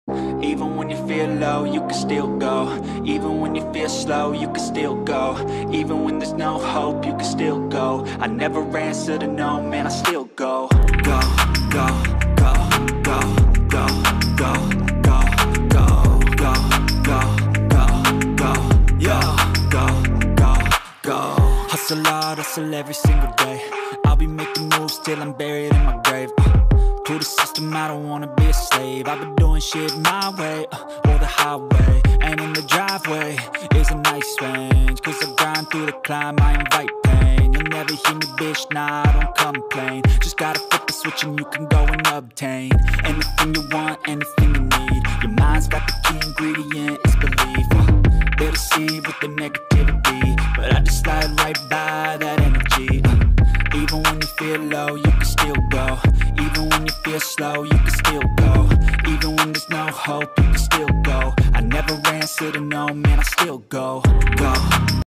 Even when you feel low, you can still go. Even when you feel slow, you can still go. Even when there's no hope, you can still go. I never answer to no, man, I still go. Go, go, go, go, go, go, go, go, go, go, go, go, yeah, go, go, go. Hustle hard, hustle every single day. I'll be making moves till I'm buried in my grave. To the system, I don't wanna be a slave. I've been doing shit my way, or the highway. And in the driveway is a nice range, cause I grind through the climb, I invite pain. You'll never hear me, bitch, nah, I don't complain. Just gotta flip the switch and you can go and obtain anything you want, anything you need. Your mind's got the key ingredient, it's belief. They're deceived with the negativity, but I just slide right by that energy. Even when you feel low, you can still go. Even when you feel slow, you can still go. Even when there's no hope, you can still go. I never answer to no, man, I still go. Go.